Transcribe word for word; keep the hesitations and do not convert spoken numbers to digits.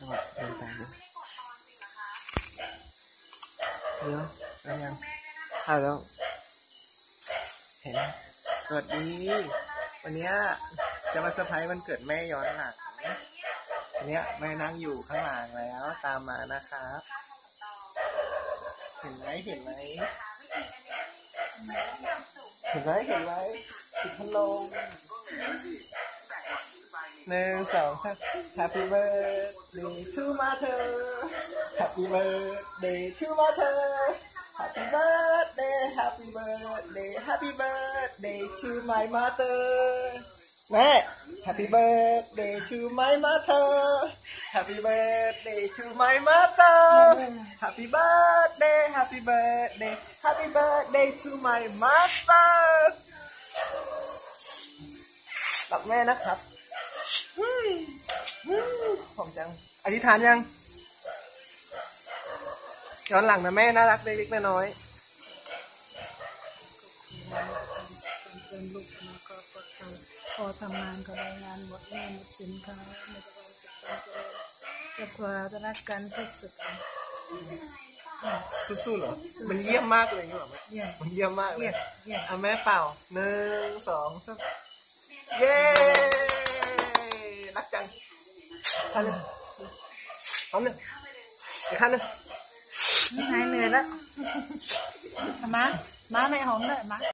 จังหวะเดินตามเลยเดี๋ยวแล้วยังถ่ายแล้วเห็นสวัสดีวันนี้จะมาเซอร์ไพรส์วันเกิดแม่ย้อนหลังวันนี้แม่นั่งอยู่ข้างหลังแล้วตามมานะครับเห็นไหมเห็นไหมเห็นไหมเห็นไหมปิดพัดลมหนึ่งสองสาม Happy birthday to mother Happy birthday to mother Happy birthday Happy birthday Happy birthday to my mother แม่ Happy birthday to my mother Happy birthday to my mother Happy birthday Happy birthday Happy birthday to my mother รักแม่นะครับผมจังอธิษฐานยังย้อนหลังนะแม่น่ารักเล็กๆน้อยพอทำงานก็ได้งานหมดเงินหมดสินค้าไม่ได้ความสุขความเจริญกับความรักกันที่สุดสู้ๆเหรอมันเยี่ยมมากเลยนี่หรอมันเยี่ยมมากเลยเอาแม่เป่าหนึ่งสองสามเย้รักจังขั้นหนึ่งขั้นหนึ่งอีกขั้นหนึ่งหายเหนื่อยแล้วมาม้าไม่หอมเลยม้า